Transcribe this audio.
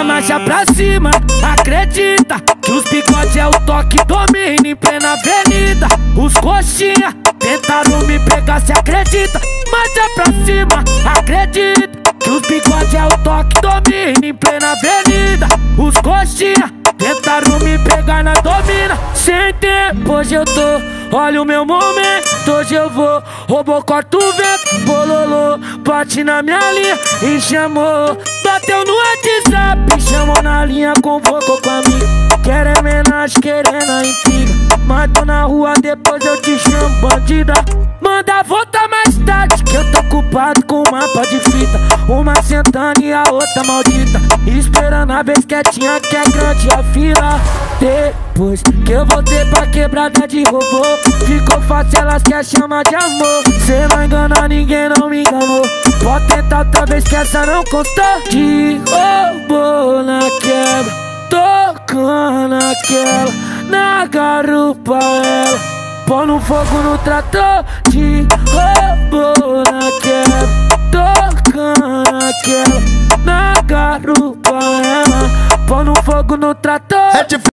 a marcha pra cima, acredita que os bigode é o toque domínio em plena avenida. Os coxinha tentaram me pegar, se acredita. Marcha pra cima, acredita que os bigode é o toque domínio em plena avenida. Os coxinha tentaram me pegar na domina. Sem tempo, hoje eu tô, olha o meu momento, hoje eu vou. Roubou, corta o vento, bololô, bate na minha linha e chamou. Bateu no WhatsApp, chamou na linha, convocou com a amiga. Quer homenagem, querendo a intriga. Matou na rua, depois eu te chamo, bandida. Manda voltar mais tarde, que eu tô ocupado com um mapa de fita. Uma sentando e a outra maldita, esperando a vez quietinha que é grande a fila. Depois que eu voltei pra quebrada de robô, ficou fácil, elas querem chamar de amor. Cê não engana ninguém, não me enganou. Pode tentar outra vez que essa não constou. De robô na quebra, tocando aquela, na garupa ela, pondo fogo no trator. De robô na quebra, tocando aquela, na garupa ela, pondo fogo no trator.